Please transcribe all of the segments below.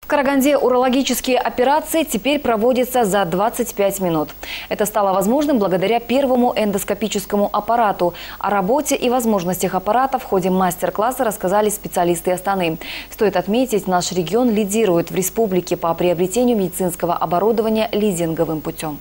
В Караганде урологические операции теперь проводятся за 25 минут. Это стало возможным благодаря первому эндоскопическому аппарату. О работе и возможностях аппарата в ходе мастер-класса рассказали специалисты Астаны. Стоит отметить, наш регион лидирует в республике по приобретению медицинского оборудования лизинговым путем.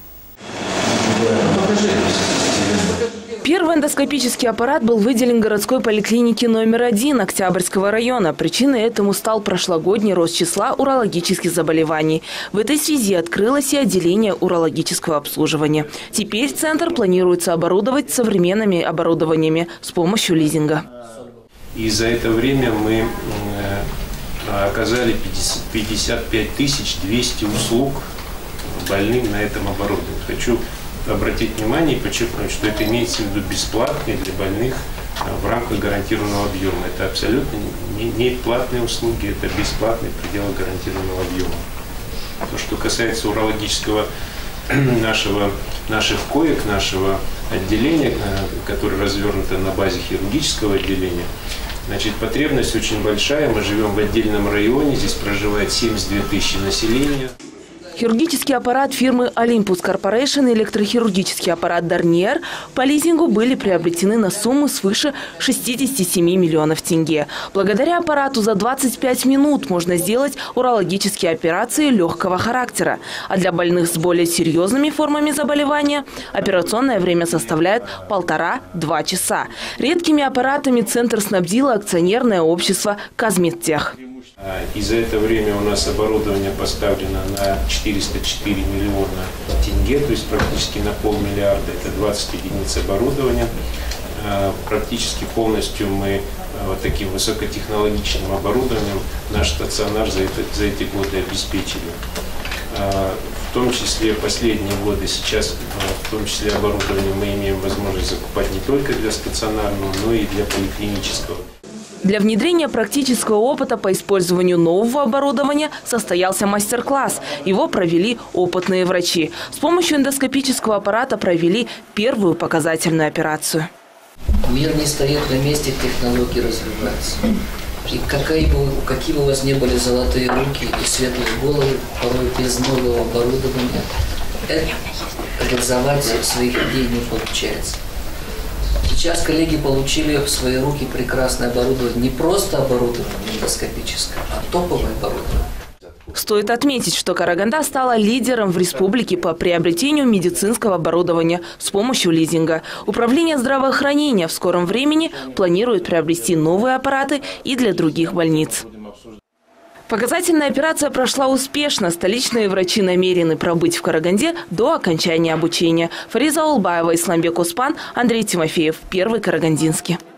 Первый эндоскопический аппарат был выделен городской поликлинике номер 1 Октябрьского района. Причиной этому стал прошлогодний рост числа урологических заболеваний. В этой связи открылось и отделение урологического обслуживания. Теперь центр планируется оборудовать современными оборудованиями с помощью лизинга. И за это время мы оказали 55 200 услуг больным на этом оборудовании. Хочу обратить внимание и подчеркнуть, что это имеется в виду бесплатные для больных в рамках гарантированного объема. Это абсолютно не платные услуги, это бесплатные в пределах гарантированного объема. То, что касается урологического наших коек, нашего отделения, которое развернуто на базе хирургического отделения, значит, потребность очень большая. Мы живем в отдельном районе, здесь проживает 72 тысячи населения. Хирургический аппарат фирмы Olympus Corporation и электрохирургический аппарат Дарниер по лизингу были приобретены на сумму свыше 67 миллионов тенге. Благодаря аппарату за 25 минут можно сделать урологические операции легкого характера. А для больных с более серьезными формами заболевания операционное время составляет 1,5–2 часа. Редкими аппаратами центр снабдило акционерное общество «Казмедтех». И за это время у нас оборудование поставлено на 404 миллиона тенге, то есть практически на 500 миллиарда. Это 20 единиц оборудования. Практически полностью мы вот таким высокотехнологичным оборудованием наш стационар за эти годы обеспечили. В том числе последние годы сейчас, в том числе оборудование мы имеем возможность закупать не только для стационарного, но и для поликлинического. Для внедрения практического опыта по использованию нового оборудования состоялся мастер-класс. Его провели опытные врачи. С помощью эндоскопического аппарата провели первую показательную операцию. Мир не стоит на месте, технологии развиваются. И какие бы у вас ни были золотые руки и светлые головы, порой без нового оборудования реализовать своих идей не получается. Сейчас коллеги получили в свои руки прекрасное оборудование. Не просто оборудование эндоскопическое, а топовое оборудование. Стоит отметить, что Караганда стала лидером в республике по приобретению медицинского оборудования с помощью лизинга. Управление здравоохранения в скором времени планирует приобрести новые аппараты и для других больниц. Показательная операция прошла успешно. Столичные врачи намерены пробыть в Караганде до окончания обучения. Фариза Улбаева, Исламбек Оспан, Андрей Тимофеев. Первый карагандинский.